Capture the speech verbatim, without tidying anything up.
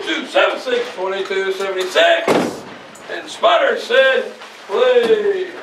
two seven six, two two seven six. And Spotter said, play.